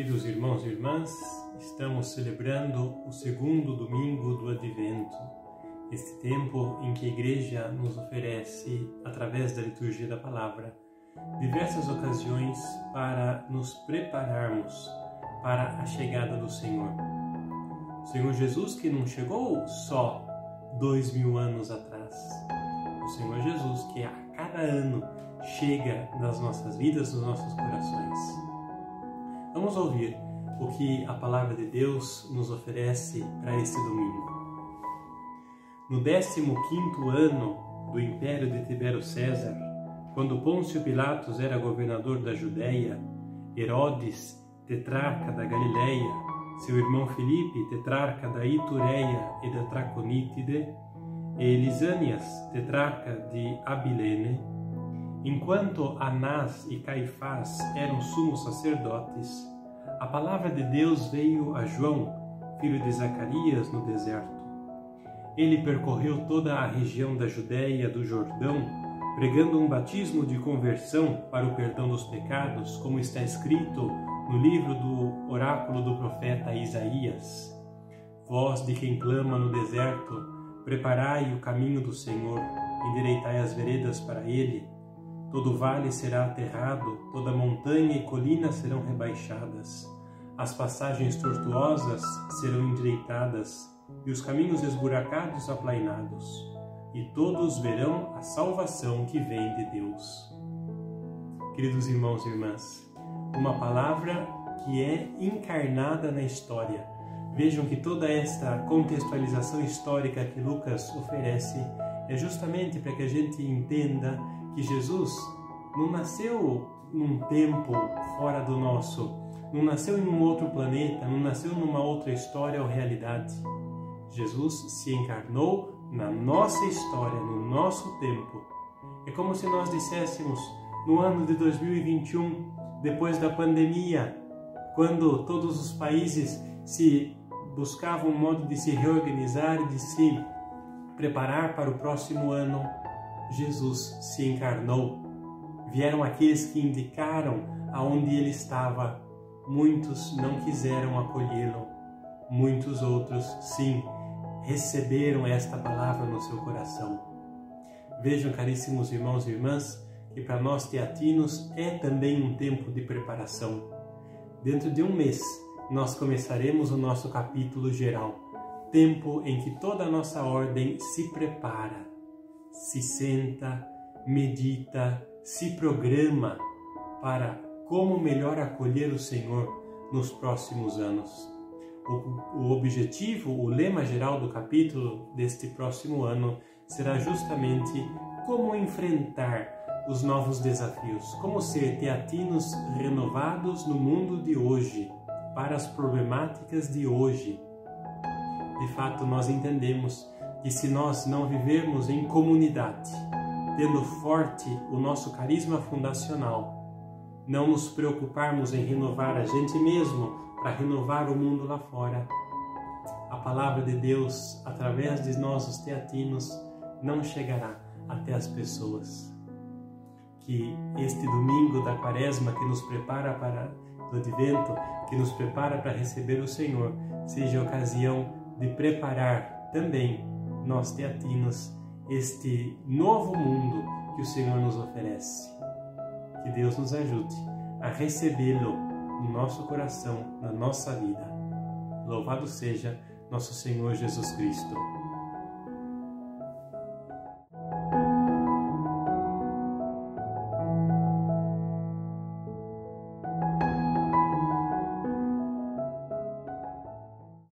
Queridos irmãos e irmãs, estamos celebrando o segundo domingo do Advento, este tempo em que a Igreja nos oferece, através da liturgia da Palavra, diversas ocasiões para nos prepararmos para a chegada do Senhor. O Senhor Jesus que não chegou só 2000 anos atrás, o Senhor Jesus que a cada ano chega nas nossas vidas, nos nossos corações. Vamos ouvir o que a Palavra de Deus nos oferece para este domingo. No 15º ano do Império de Tibério César, quando Pôncio Pilatos era governador da Judéia, Herodes, tetrarca da Galileia, seu irmão Filipe, tetrarca da Itureia e da Traconítide, e Lisânias, tetrarca de Abilene, enquanto Anás e Caifás eram sumos sacerdotes, a palavra de Deus veio a João, filho de Zacarias, no deserto. Ele percorreu toda a região da Judéia do Jordão, pregando um batismo de conversão para o perdão dos pecados, como está escrito no livro do oráculo do profeta Isaías. Voz de quem clama no deserto, preparai o caminho do Senhor, endireitai as veredas para ele. Todo vale será aterrado, toda montanha e colina serão rebaixadas. As passagens tortuosas serão endireitadas e os caminhos esburacados aplainados. E todos verão a salvação que vem de Deus. Queridos irmãos e irmãs, uma palavra que é encarnada na história. Vejam que toda esta contextualização histórica que Lucas oferece é justamente para que a gente entenda que Jesus não nasceu num tempo fora do nosso, não nasceu em um outro planeta, não nasceu numa outra história ou realidade. Jesus se encarnou na nossa história, no nosso tempo. É como se nós disséssemos, no ano de 2021, depois da pandemia, quando todos os países se buscavam um modo de se reorganizar e de se preparar para o próximo ano, Jesus se encarnou. Vieram aqueles que indicaram aonde ele estava. Muitos não quiseram acolhê-lo. Muitos outros, sim, receberam esta palavra no seu coração. Vejam, caríssimos irmãos e irmãs, que para nós teatinos é também um tempo de preparação. Dentro de um mês, nós começaremos o nosso capítulo geral, tempo em que toda a nossa ordem se prepara, se senta, medita, se programa para como melhor acolher o Senhor nos próximos anos. O objetivo, o lema geral do capítulo deste próximo ano será justamente como enfrentar os novos desafios, como ser teatinos renovados no mundo de hoje, para as problemáticas de hoje. De fato, nós entendemos que se nós não vivermos em comunidade, tendo forte o nosso carisma fundacional, não nos preocuparmos em renovar a gente mesmo para renovar o mundo lá fora, a palavra de Deus, através de nós os teatinos, não chegará até as pessoas. Que este domingo da Quaresma que nos prepara para o Advento, que nos prepara para receber o Senhor, seja a ocasião de preparar também nós teatinos este novo mundo que o Senhor nos oferece. Que Deus nos ajude a recebê-lo no nosso coração, na nossa vida. Louvado seja nosso Senhor Jesus Cristo.